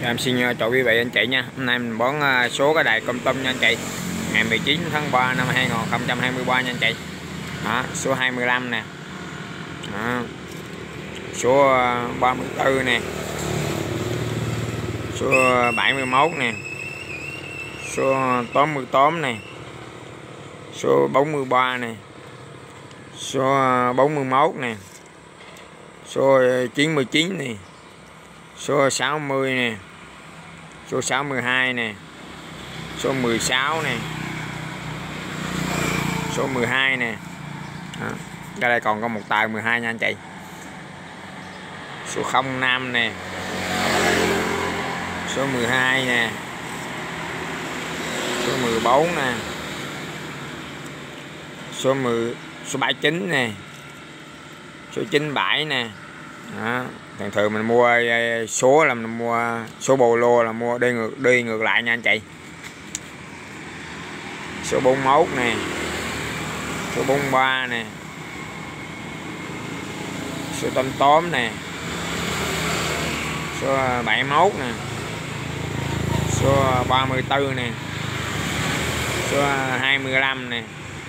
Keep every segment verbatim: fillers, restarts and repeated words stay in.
Em xin chào quý vị anh chị nha. Hôm nay mình bón số cái đài con tôm nha anh chị. Ngày mười chín tháng ba năm hai nghìn không trăm hai mươi ba nha anh chị. Đó, số hai mươi lăm nè. Đó. Số ba mươi tư nè. Số bảy mươi mốt nè. Số tám mươi tám nè. Số bốn mươi ba nè. Số bốn mươi mốt nè. Số chín mươi chín nè. Số sáu mươi nè. Số sáu mươi hai nè. Số mười sáu nè. Số mười hai nè. Đó. Đây, đây còn có một tài mười hai nha anh chị. Số không năm nè. Số mười hai nè. Số mười bốn nè. Số mười số bảy mươi chín nè. Số chín mươi bảy nè. Đó. Thường thường mình mua số là mình mua số bồ lô là mua đi ngược đi ngược lại nha anh chị. Số bốn mươi mốt nè. Số bốn mươi ba nè. Số tám mươi tám nè. Số bảy mươi mốt nè. Số ba mươi tư nè. Số hai mươi lăm nè.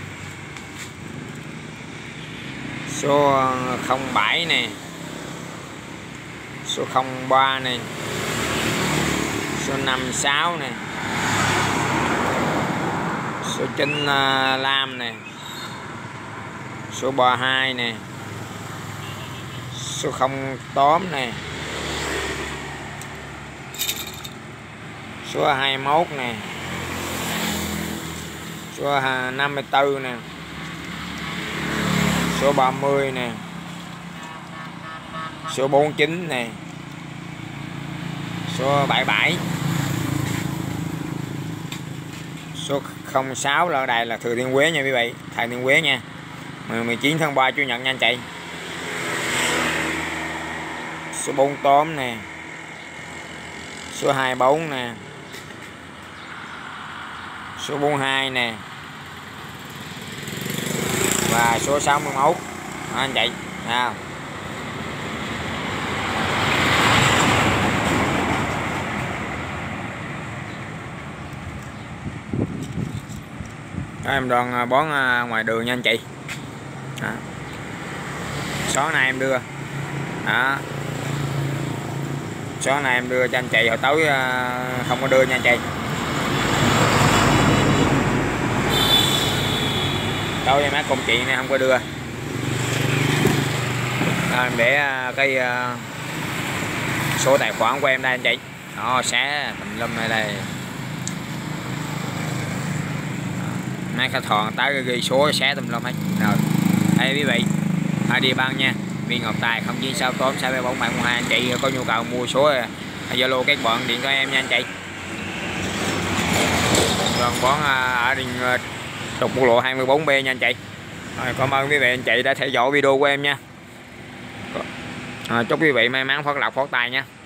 Số không bảy nè. Số không ba nè. Số năm mươi sáu nè. Số chín mươi lăm nè. Số ba mươi hai nè. Số không tám nè. Số hai mươi mốt nè. Số năm mươi tư nè. Số ba mươi nè. Số bốn mươi chín nè. Số bảy mươi bảy. Số không sáu là đây là Thừa Thiên Huế nha quý vị, Thừa Thiên Huế nha. mười chín tháng ba Chủ nhật nha anh chị. Số bốn mươi tám nè. Số hai mươi tư nè. Số bốn mươi hai nè. Và số sáu mươi mốt. Đó anh chị. Nào. Đó, em đang bón ngoài đường nha anh chị. Đó. Sáng nay em đưa. Đó. Sáng nay em đưa cho anh chị, hồi tối không có đưa nha anh chị. Tối em hát công chuyện này không có đưa. Đó, em để cái số tài khoản của em đây anh chị. Đó, xé tùm lum này đây. Mấy cái thòn tới ghi số xé tùm lum hết. Rồi. Đây quý vị, ai đi băng nha. Viên Ngọc Tài không chín sáu tám sáu bảy bốn bảy một hai anh chị có nhu cầu mua số Zalo các bạn điện cho em nha anh chị. Còn bón ở đình trục quốc lộ hai mươi bốn B nha anh chị. Rồi, cảm ơn quý vị anh chị đã theo dõi video của em nha. À, chúc quý vị may mắn phát lộc phát tài nha.